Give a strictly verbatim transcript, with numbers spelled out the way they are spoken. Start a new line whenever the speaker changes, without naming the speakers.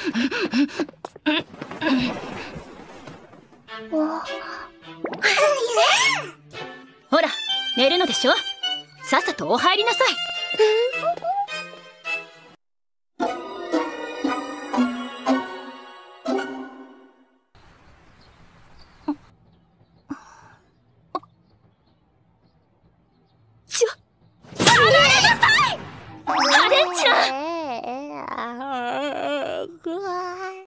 ほら、寝るのでしょ。さっさとお入りなさい。